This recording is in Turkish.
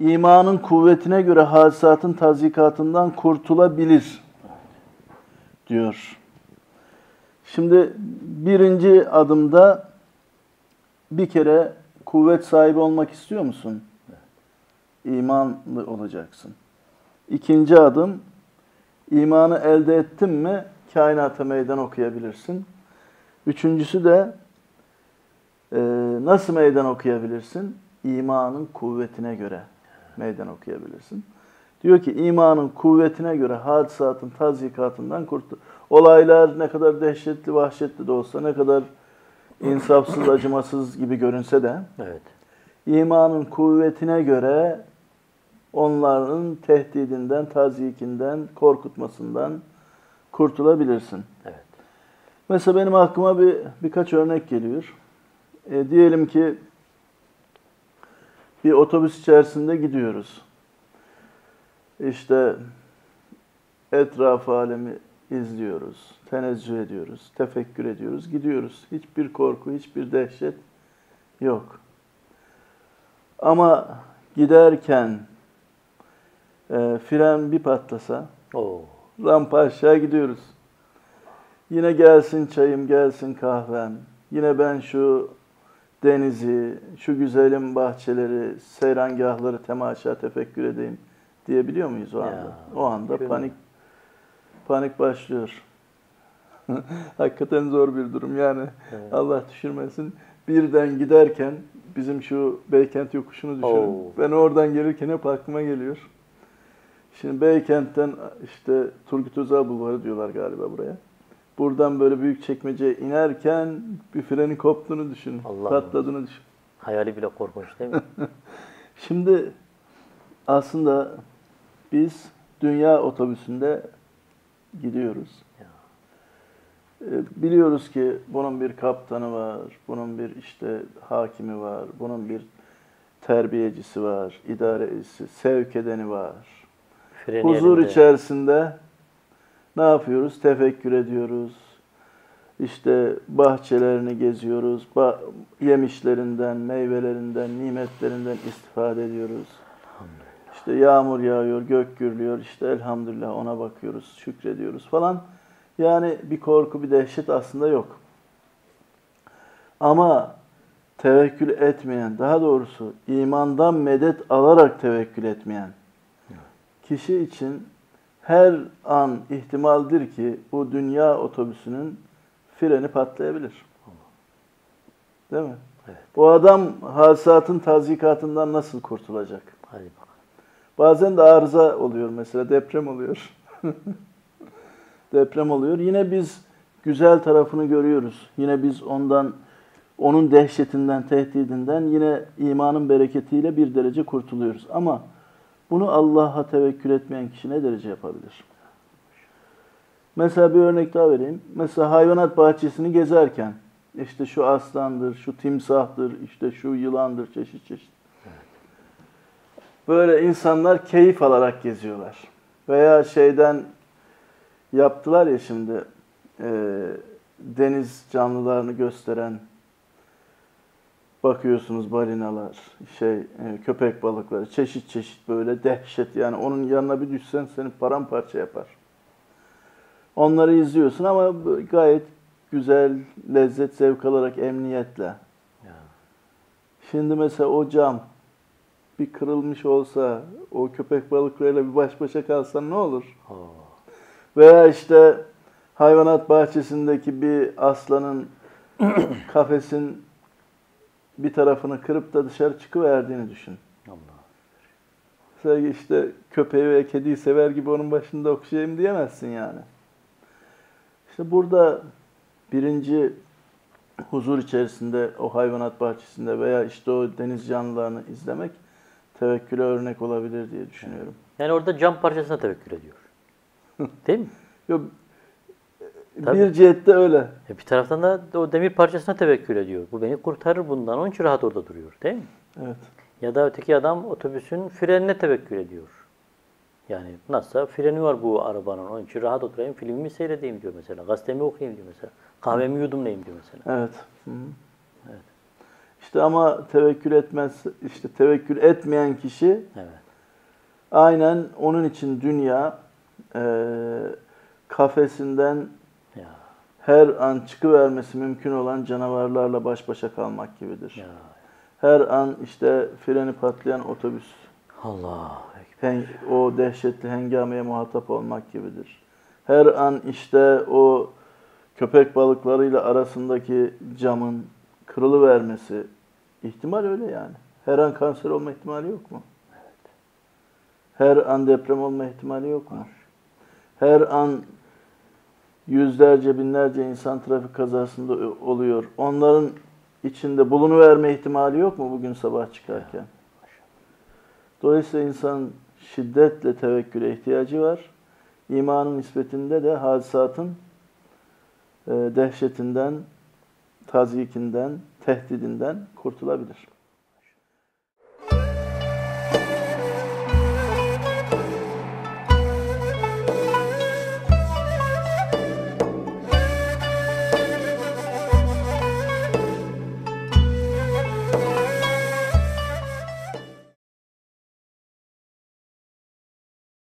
imanın kuvvetine göre hadisatın tazikatından kurtulabilir diyor. Şimdi birinci adımda bir kere kuvvet sahibi olmak istiyor musun? İmanlı olacaksın. İkinci adım, imanı elde ettin mi kainata meydan okuyabilirsin. Üçüncüsü de nasıl meydan okuyabilirsin? İmanın kuvvetine göre meydan okuyabilirsin. Diyor ki imanın kuvvetine göre hadisatın tazikatından kurtul. Olaylar ne kadar dehşetli, vahşetli de olsa, ne kadar insafsız, acımasız gibi görünse de Evet. imanın kuvvetine göre onların tehdidinden, tazikinden, korkutmasından kurtulabilirsin. Evet. Mesela benim aklıma birkaç örnek geliyor. Diyelim ki bir otobüs içerisinde gidiyoruz. İşte etraf alemi izliyoruz, tenezzül ediyoruz, tefekkür ediyoruz, gidiyoruz. Hiçbir korku, hiçbir dehşet yok. Ama giderken fren bir patlasa, rampa aşağı gidiyoruz. Yine gelsin çayım, gelsin kahvem. Yine ben şu denizi, şu güzelim bahçeleri, seyrangahları temaşa, tefekkür edeyim diyebiliyor muyuz o anda? Ya, o anda panik başlıyor. Hakikaten zor bir durum yani. Evet. Allah düşürmesin. Birden giderken bizim şu Beykent yokuşunu düşünün. Ben oradan gelirken hep aklıma geliyor. Şimdi Beykent'ten işte Turgut Özal Bulvarı diyorlar galiba buraya. Buradan böyle Büyükçekmece'ye inerken bir frenin koptuğunu düşün. Patladığını düşün. Hayali bile korkunç değil mi? Şimdi aslında biz dünya otobüsünde gidiyoruz. Ya. Biliyoruz ki bunun bir kaptanı var, bunun bir işte hakimi var, bunun bir terbiyecisi var, idarecisi, sevk edeni var. Huzur içerisinde ne yapıyoruz? Tefekkür ediyoruz. İşte bahçelerini geziyoruz. Yemişlerinden, meyvelerinden, nimetlerinden istifade ediyoruz. İşte yağmur yağıyor, gök gürlüyor. İşte elhamdülillah ona bakıyoruz, şükrediyoruz falan. Yani bir korku, bir dehşet aslında yok. Ama tevekkül etmeyen, daha doğrusu imandan medet alarak tevekkül etmeyen kişi için her an ihtimaldir ki bu dünya otobüsünün freni patlayabilir. Değil mi? Evet. Bu adam hadisatın tazikatından nasıl kurtulacak? Hadi bakalım. Bazen de arıza oluyor mesela, deprem oluyor. Deprem oluyor. Yine biz güzel tarafını görüyoruz. Yine biz onun dehşetinden, tehdidinden yine imanın bereketiyle bir derece kurtuluyoruz. Ama bunu Allah'a tevekkül etmeyen kişi ne derece yapabilir? Mesela bir örnek daha vereyim. Mesela hayvanat bahçesini gezerken işte şu aslandır, şu timsahtır, işte şu yılandır, çeşit çeşit. Böyle insanlar keyif alarak geziyorlar. Veya şeyden yaptılar ya şimdi deniz canlılarını gösteren, bakıyorsunuz balinalar, köpek balıkları, çeşit çeşit böyle dehşet, yani onun yanına bir düşsen seni paramparça yapar. Onları izliyorsun ama gayet güzel, lezzet, zevk alarak, emniyetle. Ya. Şimdi mesela o cam bir kırılmış olsa, o köpek balıklarıyla bir baş başa kalsan ne olur? Veya işte hayvanat bahçesindeki bir aslanın kafesin bir tarafını kırıp da dışarı çıkıverdiğini düşün. Allah. Mesela işte köpeği ve kediyi sever gibi onun başında okşayayım diyemezsin yani. İşte burada birinci huzur içerisinde o hayvanat bahçesinde veya işte o deniz canlılarını izlemek tevekküle örnek olabilir diye düşünüyorum. Yani orada cam parçasına tevekkül ediyor. Değil mi? Yok. Bir cihette öyle. Bir taraftan da o demir parçasına tevekkül ediyor. Bu beni kurtarır bundan. Onun için rahat orada duruyor. Değil mi? Evet. Ya da öteki adam otobüsün frenine tevekkül ediyor. Yani nasılsa freni var bu arabanın. Onun için rahat oturayım, filmimi seyredeyim diyor mesela. Gazetemi okuyayım diyor mesela. Kahvemi yudumlayayım diyor mesela. Evet. Hı-hı. Evet. İşte ama tevekkül etmez, işte tevekkül etmeyen kişi Evet. aynen onun için dünya kafesinden Ya. her an çıkıvermesi mümkün olan canavarlarla baş başa kalmak gibidir. Ya. Her an işte freni patlayan otobüs, Allah. o dehşetli hengameye muhatap olmak gibidir. Her an işte o köpek balıklarıyla arasındaki camın kırılıvermesi, ihtimal öyle yani. Her an kanser olma ihtimali yok mu? Evet. Her an deprem olma ihtimali yok mu? Her an yüzlerce, binlerce insan trafik kazasında oluyor. Onların içinde bulunuverme ihtimali yok mu bugün sabah çıkarken? Dolayısıyla insanın şiddetle tevekküle ihtiyacı var. İmanın nispetinde de hadisatın dehşetinden, tazyikinden, tehdidinden kurtulabilir.